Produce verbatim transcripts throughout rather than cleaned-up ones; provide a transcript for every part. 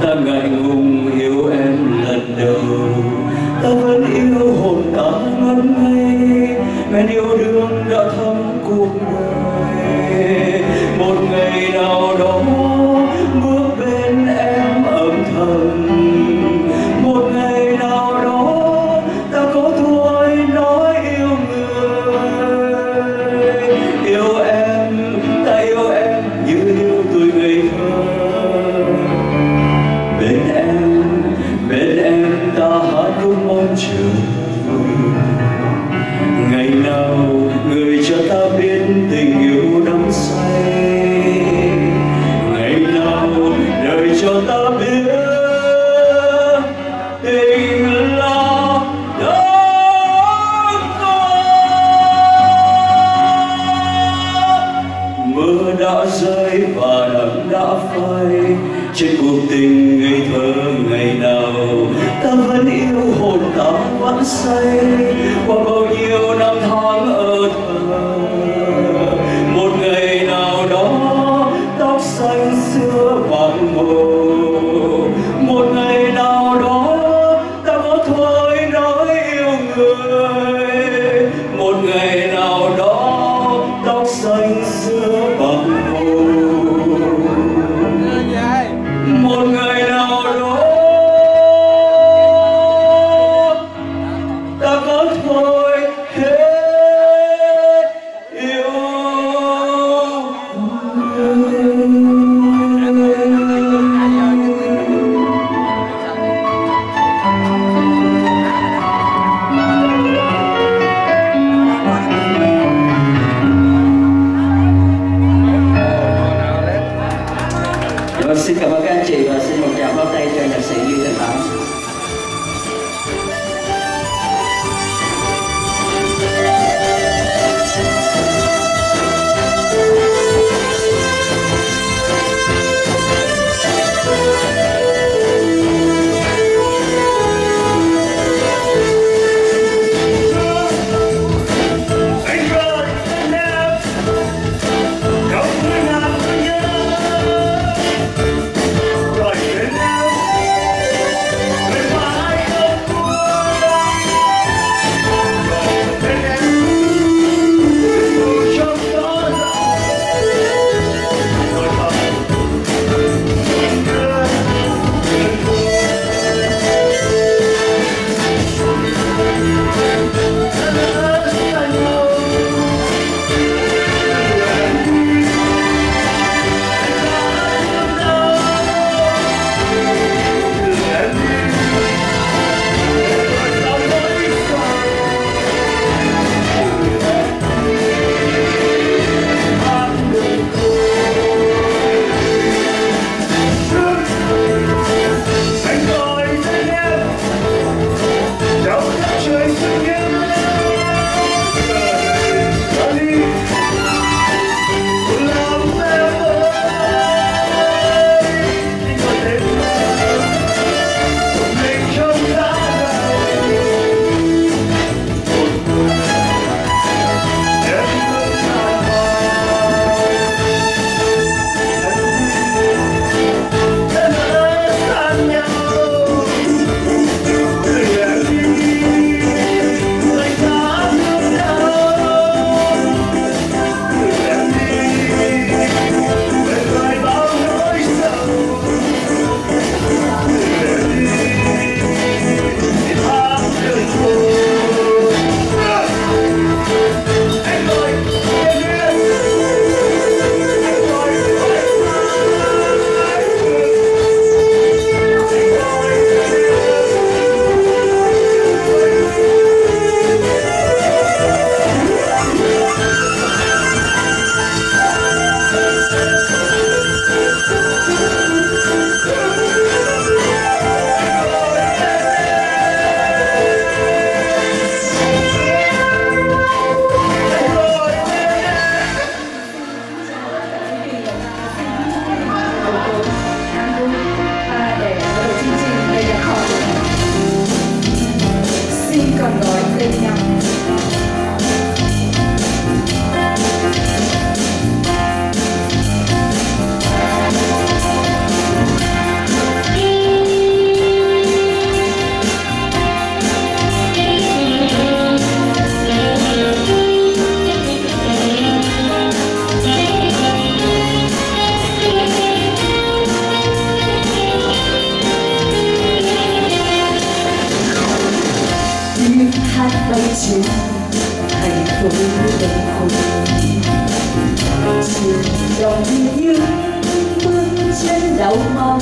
ta ngại ngùng yêu em lần đầu. Ta vẫn yêu hồn ta ngất ngây, men yêu đương đã thấm cuộc đời. Một ngày nào đó bước bên em âm thầm, một ngày nào đó ta có thôi nói yêu người. Yêu em, ta yêu em như yêu tuổi ngây thơ. Bên em, bên em ta hát khúc mong chờ. Ngày nào người cho ta biết tình yêu đắm say, ngày nào đời cho ta biết tình là đắm mơ. Mưa đã rơi và nắng đã phai trên cuộc tình ngây thơ. Ngày nào ta vẫn yêu hồn ta vẫn say qua bao nhiêu năm tháng ở thơ. Một ngày nào đó tóc xanh xưa bạc màu, một ngày nào đó ta có thôi nói yêu người. Một ngày nào đó tóc xanh xưa bạc màu, một ngày nào đó ta có thôi hết yêu Rồi, xin cảm ơn các anh chị và xin một tràng pháo tay cho nhạc sĩ Dương Thành Thắng. Right,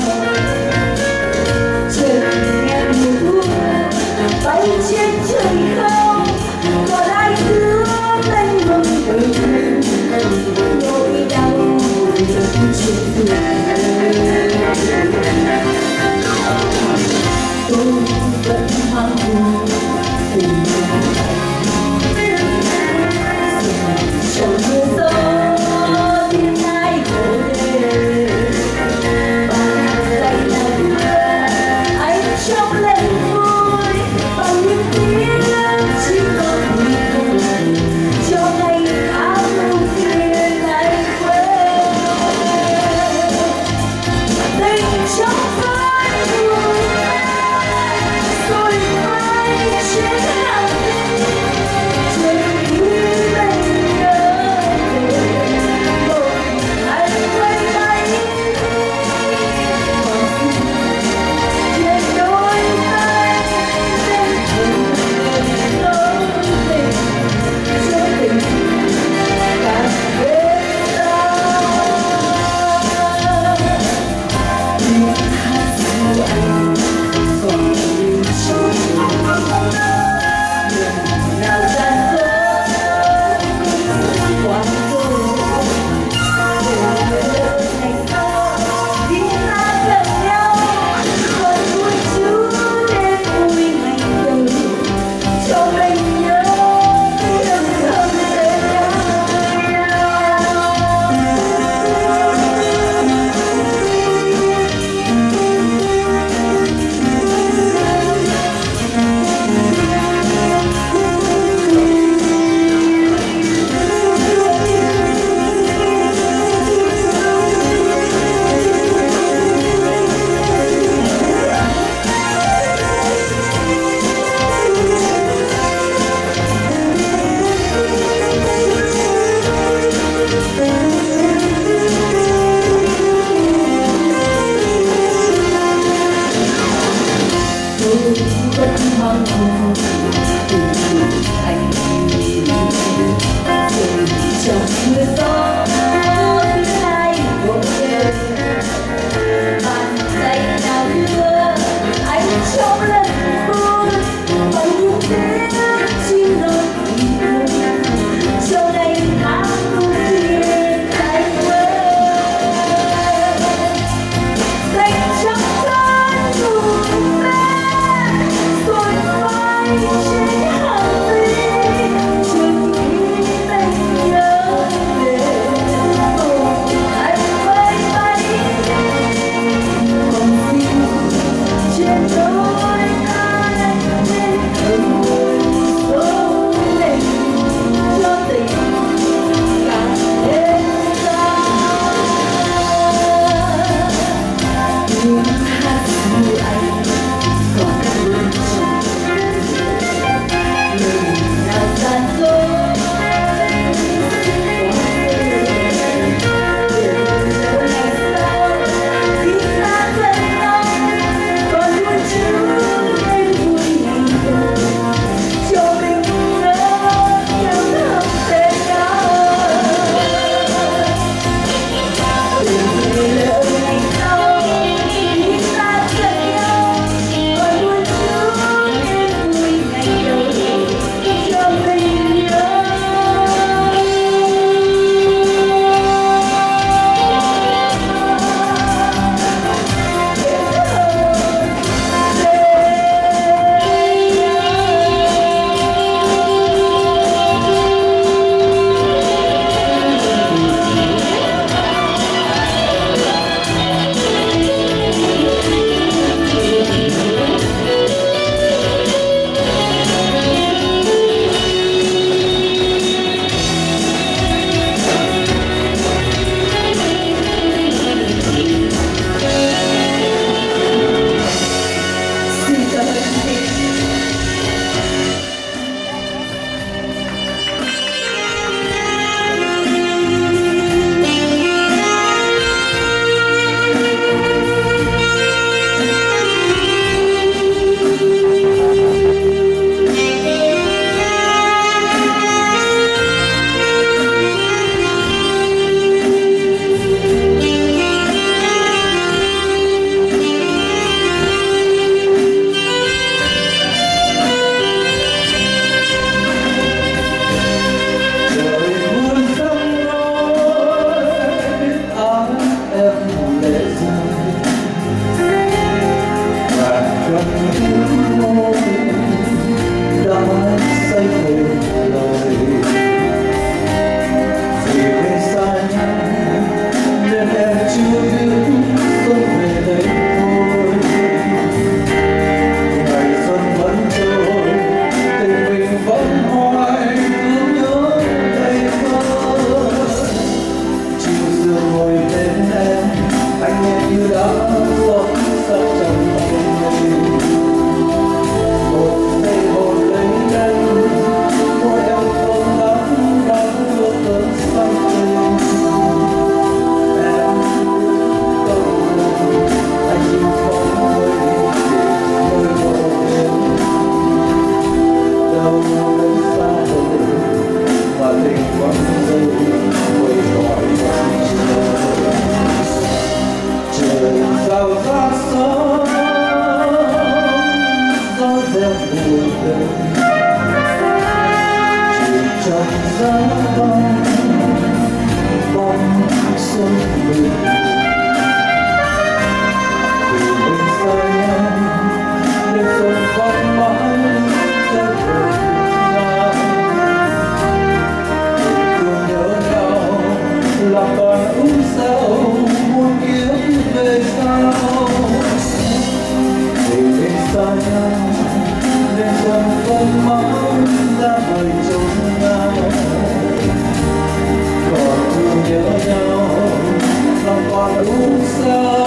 chợt nghe mùa bay trên trời không còn ai nữa mênh mông đời nỗi đau vẫn trên đường tôi vẫn mang buồn tình trong mưa gió tiếng ai khổ đê bàn tay nào đưa anh trong lên vui bằng những tiếng chỉ còn mình thôi cho ngày tháng đầu tiên anh quên tình trong cơn buồn rồi mãi trên hàng đêm trời cứ bên nhớ về một anh quay tay còn trên đôi tay bên thường lâu tình cho tình càng thêm đau tiếng hát ru anh còn lưu trong lòng nào gian dối quá rồi để lớn thành to khi ta gần nhau còn vui chút đêm vui ngày đầu cho mình nhớ tiếng thầm bên nhau tôi vẫn mang hồn tình người anh rồi trong mưa gió tiếng ai vỗ về bàn tay nào đưa anh trong lần vui bằng những tiếng chim nói tình thương cho ngày tháng đầu tiên anh quên dành trong cơn buồn rồi mãi trên hàng mi chợt nghĩ anh nhớ về một anh quay tay còn xin trên đôi thoáng ra vời chung nhau còn nhớ nhau lòng còn u sầu.